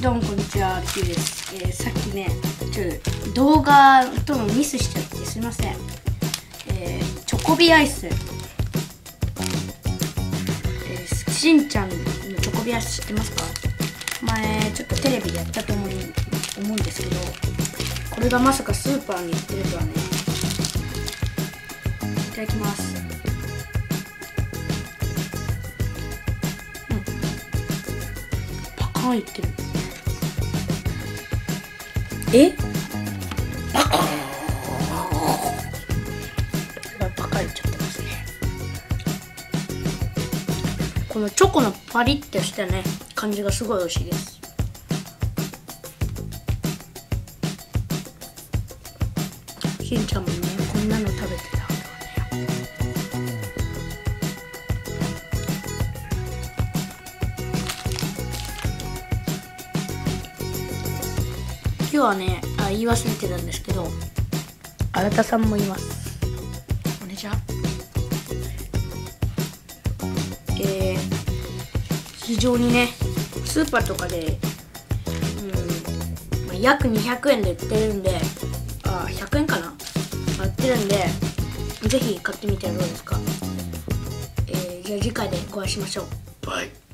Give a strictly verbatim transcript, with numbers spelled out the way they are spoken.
どうもこんにちは、キーです。えー、さっきね、ちょっと動画とのミスしちゃってすいません。えー、チョコビアイス、えー、しんちゃんのチョコビアイス知ってますか？前ちょっとテレビでやったと思う思うんですけど、これがまさかスーパーに売ってるとはね。いただきます。うん、パカンいってる。えパカいっちゃってますね。このチョコのパリッとしたね感じがすごい美味しいです。しんちゃんもねこんなの食べてたんだね。今日はね、あ、言い忘れてたんですけど、新田さんもいます。こんにちは。えー、非常にね、スーパーとかで、うん、まあ、約にひゃくえんで売ってるんで、あ、ひゃくえんかな、売ってるんで、ぜひ買ってみてはどうですか。えー、じゃあ次回でお会いしましょう。バイ。